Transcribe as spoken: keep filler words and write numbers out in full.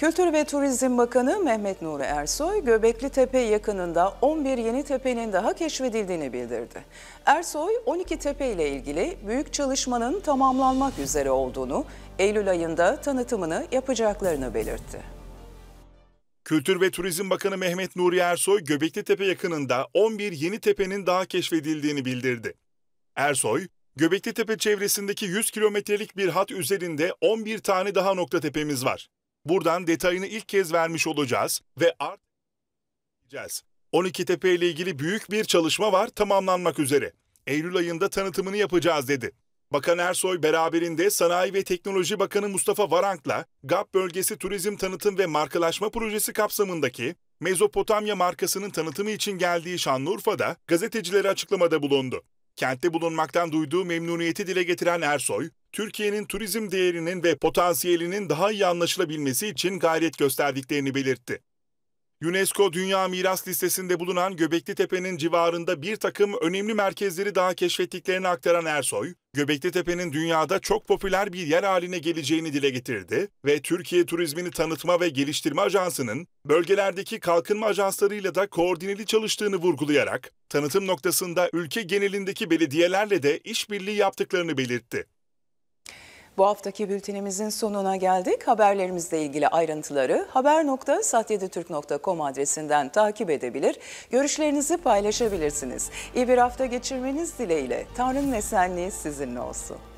Kültür ve Turizm Bakanı Mehmet Nuri Ersoy, Göbeklitepe yakınında on bir yeni tepenin daha keşfedildiğini bildirdi. Ersoy, on iki tepe ile ilgili büyük çalışmanın tamamlanmak üzere olduğunu, Eylül ayında tanıtımını yapacaklarını belirtti. Kültür ve Turizm Bakanı Mehmet Nuri Ersoy, Göbeklitepe yakınında on bir yeni tepenin daha keşfedildiğini bildirdi. Ersoy, Göbeklitepe çevresindeki yüz kilometrelik bir hat üzerinde on bir tane daha nokta tepemiz var. Buradan detayını ilk kez vermiş olacağız ve artık on iki tepe ile ilgili büyük bir çalışma var, tamamlanmak üzere. Eylül ayında tanıtımını yapacağız dedi. Bakan Ersoy beraberinde Sanayi ve Teknoloji Bakanı Mustafa Varank'la G A P Bölgesi Turizm Tanıtım ve Markalaşma Projesi kapsamındaki Mezopotamya markasının tanıtımı için geldiği Şanlıurfa'da gazetecilere açıklamada bulundu. Kentte bulunmaktan duyduğu memnuniyeti dile getiren Ersoy, Türkiye'nin turizm değerinin ve potansiyelinin daha iyi anlaşılabilmesi için gayret gösterdiklerini belirtti. UNESCO Dünya Miras Listesi'nde bulunan Göbeklitepe'nin civarında bir takım önemli merkezleri daha keşfettiklerini aktaran Ersoy, Göbeklitepe'nin dünyada çok popüler bir yer haline geleceğini dile getirdi ve Türkiye Turizmini Tanıtma ve Geliştirme Ajansı'nın bölgelerdeki kalkınma ajanslarıyla da koordineli çalıştığını vurgulayarak, tanıtım noktasında ülke genelindeki belediyelerle de işbirliği yaptıklarını belirtti. Bu haftaki bültenimizin sonuna geldik. Haberlerimizle ilgili ayrıntıları haber nokta satyeditürk nokta com adresinden takip edebilir, görüşlerinizi paylaşabilirsiniz. İyi bir hafta geçirmeniz dileğiyle. Tanrı'nın esenliği sizinle olsun.